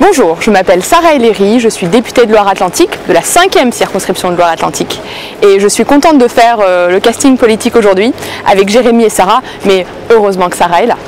Bonjour, je m'appelle Sarah Ellery, je suis députée de Loire-Atlantique, de la 5e circonscription de Loire-Atlantique. Et je suis contente de faire le casting politique aujourd'hui avec Jérémy et Sarah, mais heureusement que Sarah est là.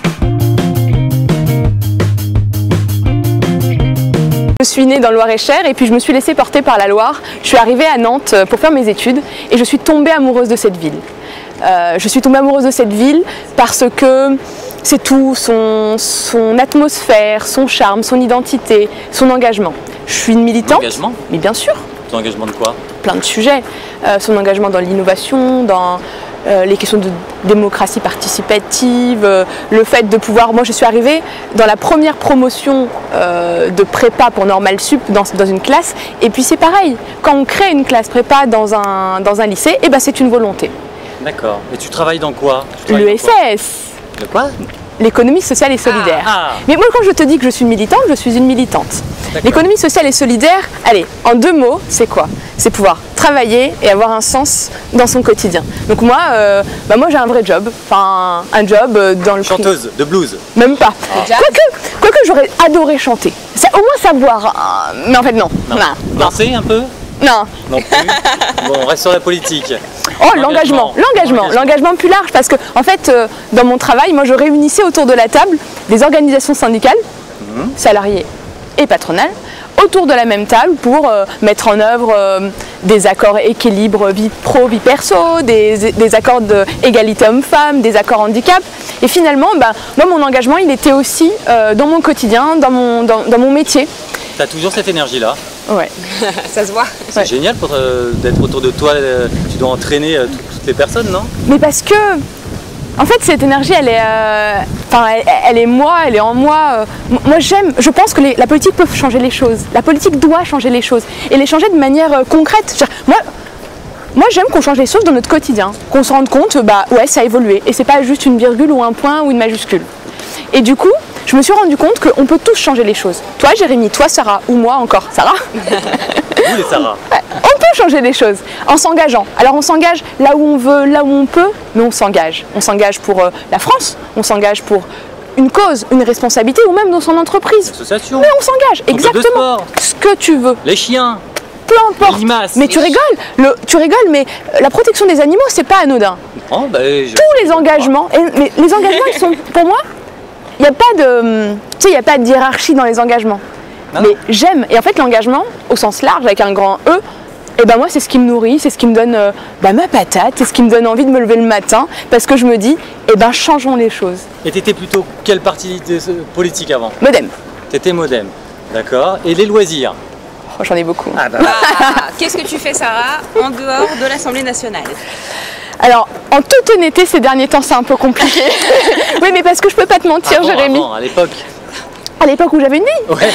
Je suis née dans le Loir-et-Cher et puis je me suis laissée porter par la Loire. Je suis arrivée à Nantes pour faire mes études et je suis tombée amoureuse de cette ville. Je suis tombée amoureuse de cette ville parce que c'est tout, son atmosphère, son charme, son identité, son engagement. Je suis une militante. Engagement ? Mais bien sûr. Ton engagement de quoi ? Plein de sujets. Son engagement dans l'innovation, dans les questions de démocratie participative, le fait de pouvoir... Moi, je suis arrivée dans la première promotion de prépa pour Normal Sup dans une classe. Et puis c'est pareil, quand on crée une classe prépa dans un lycée, eh ben, c'est une volonté. D'accord. Et tu travailles dans quoi ? L'ESS. De quoi ? L'économie sociale et solidaire. Mais moi, quand je te dis que je suis militante, je suis une militante. L'économie sociale et solidaire, allez, en 2 mots, c'est quoi? C'est pouvoir travailler et avoir un sens dans son quotidien. Donc moi, moi j'ai un vrai job, enfin un job dans le... Chanteuse de blues? Même pas. Quoique j'aurais adoré chanter. Au moins savoir, mais en fait non. Danser un peu? Non. Non plus. Bon, on reste sur la politique. Oh, l'engagement plus large, parce que en fait, dans mon travail, moi je réunissais autour de la table des organisations syndicales, salariées et patronales, autour de la même table pour mettre en œuvre des accords équilibre vie pro, vie perso, des accords d'égalité homme-femme, des accords handicap. Et finalement, moi mon engagement, il était aussi dans mon quotidien, dans mon métier. Tu as toujours cette énergie-là? Ouais. Ça se voit. C'est génial d'être autour de toi, tu dois entraîner toutes les personnes, non? Mais parce que, en fait, cette énergie, elle est moi, elle est en moi. Moi, je pense que la politique peut changer les choses. La politique doit changer les choses et les changer de manière concrète. Moi, j'aime qu'on change les choses dans notre quotidien, qu'on se rende compte, ouais, ça a évolué et c'est pas juste une virgule ou un point ou une majuscule. Et du coup, je me suis rendu compte qu'on peut tous changer les choses. Toi, Jérémy, toi, Sarah, ou moi encore, Sarah. Vous les Sarah. On peut changer les choses en s'engageant. Alors on s'engage là où on veut, là où on peut, mais on s'engage. On s'engage pour la France, on s'engage pour une cause, une responsabilité ou même dans son entreprise. Association. Mais on s'engage, exactement. Ce que tu veux. Les chiens. Peu importe. Les limaces. Mais tu rigoles, mais la protection des animaux, c'est pas anodin. Oh, tous les engagements, mais les engagements, ils sont, pour moi, il n'y a pas de hiérarchie dans les engagements. Mais j'aime, et en fait l'engagement, au sens large, avec un grand E, et moi c'est ce qui me nourrit, c'est ce qui me donne ma patate, c'est ce qui me donne envie de me lever le matin, parce que je me dis, changeons les choses. Et t'étais plutôt quel parti politique avant? Modem. T'étais Modem, d'accord. Et les loisirs? Oh, j'en ai beaucoup. Qu'est-ce que tu fais, Sarah, en dehors de l'Assemblée nationale? Alors, en toute honnêteté, ces derniers temps, c'est un peu compliqué. Oui, mais parce que je peux pas te mentir, Jérémy. À l'époque. À l'époque où j'avais une vie. Ouais.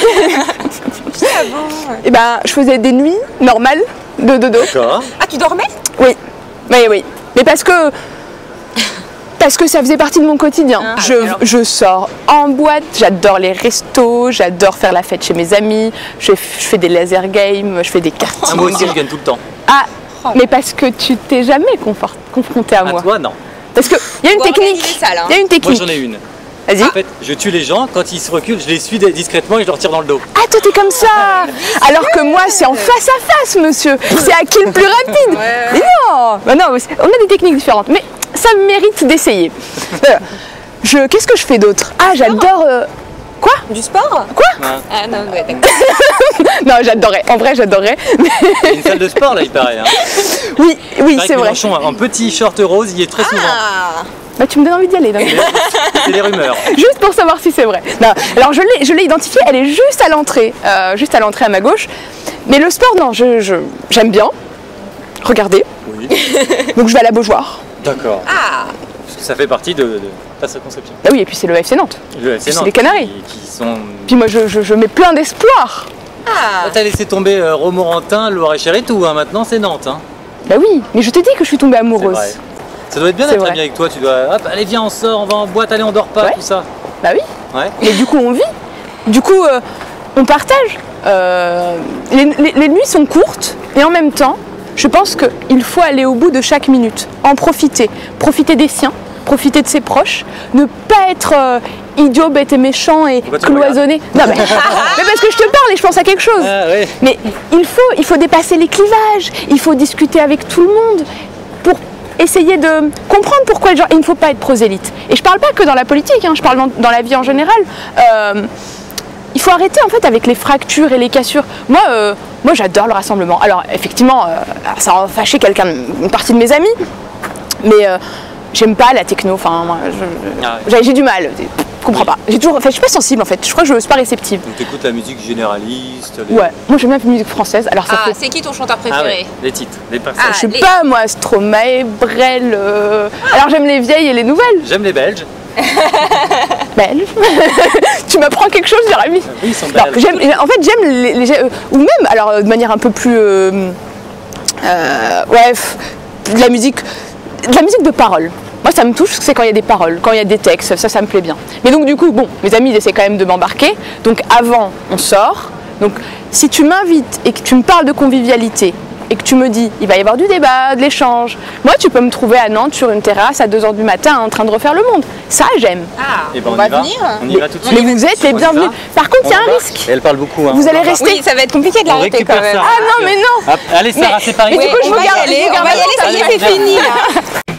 Et je faisais des nuits normales de dodo. D'accord. Ah, tu dormais? Oui. Oui. Mais parce que ça faisait partie de mon quotidien. Je sors en boîte, j'adore les restos, j'adore faire la fête chez mes amis, je fais des laser games, je fais des cartes. Moi aussi, je gagne tout le temps. Mais parce que tu t'es jamais confronté à moi. Toi, non. Parce qu'il y a une technique. Il y a une technique. Moi, j'en ai une. Vas-y. En fait, je tue les gens, quand ils se reculent, je les suis discrètement et je leur tire dans le dos. Ah, toi, t'es comme ça. Alors que moi, c'est en face à face, monsieur. C'est à qui le plus rapide. Mais non, on a des techniques différentes. Mais ça mérite d'essayer. Qu'est-ce que je fais d'autre? J'adore... Quoi? Du sport? Quoi? Ah non, ouais, d'accord. Non, j'adorais. En vrai, j'adorais. Il y a une salle de sport, là, il paraît. Hein. Oui, c'est vrai. Mélenchon, en petit short rose, il y est très souvent. Tu me donnes envie d'y aller. C'est les rumeurs. Juste pour savoir si c'est vrai. Non, alors, je l'ai identifiée. Elle est juste à l'entrée à ma gauche. Mais le sport, non, j'aime bien. Regardez. Oui. Donc, je vais à la Beaujoire. D'accord. Parce que ça fait partie de ta circonscription. Oui, et puis c'est le FC Nantes. Le FC Nantes. C'est les Canaries. Qui sont... Puis moi, je mets plein d'espoir. T'as laissé tomber Romorantin, Loire-et-Cher et tout, hein. Maintenant c'est Nantes. Hein. Bah oui, mais je te dis que je suis tombée amoureuse. Vrai. Ça doit être bien d'être ami avec toi, tu dois... Hop, allez viens on sort, on va en boîte, allez on dort pas, tout ça. Bah oui. Ouais. Mais du coup on vit. Du coup on partage. Les nuits sont courtes et en même temps, je pense qu'il faut aller au bout de chaque minute, en profiter des siens, profiter de ses proches, ne pas être idiot, bête et méchant et cloisonné. Non mais, mais parce que je te parle et je pense à quelque chose. Ah, oui. Mais il faut dépasser les clivages, il faut discuter avec tout le monde pour essayer de comprendre pourquoi les gens... Il ne faut pas être prosélyte. Et je parle pas que dans la politique, hein, je parle dans la vie en général. Il faut arrêter en fait avec les fractures et les cassures. Moi j'adore le rassemblement. Alors effectivement, ça va fâcher une partie de mes amis, mais j'aime pas la techno. Enfin, j'ai du mal. Je comprends pas. Je suis pas sensible en fait. Je crois que je suis pas réceptive. Donc t'écoutes la musique généraliste. Ouais. Moi j'aime bien la musique française. Alors ça c'est qui ton chanteur préféré? Ah ouais. Les titres, les passages. Je sais pas moi, Stromae, Brel. Alors j'aime les vieilles et les nouvelles. J'aime les Belges. Belges. Tu m'apprends quelque chose, Jérémy? Oui, ils sont belges. En fait, j'aime ou même, alors de manière un peu plus, de la musique de parole. Moi, ça me touche, c'est quand il y a des paroles, quand il y a des textes, ça me plaît bien. Mais donc du coup, bon, mes amis, ils essaient quand même de m'embarquer. Donc avant, on sort. Donc si tu m'invites et que tu me parles de convivialité, et que tu me dis, il va y avoir du débat, de l'échange. Moi, tu peux me trouver à Nantes sur une terrasse à 2 h du matin en train de refaire le monde. Ça, j'aime. Et ben, on va venir. On y va tout de suite. Mais vous êtes les bienvenus. Par contre, il y a un risque. Et elle parle beaucoup. Hein. Vous allez rester. Oui, ça va être compliqué de l'arrêter quand même. Ah non, mais non. Allez, Sarah, c'est Paris. Mais du coup, je on va y aller, ça y est, c'est fini là.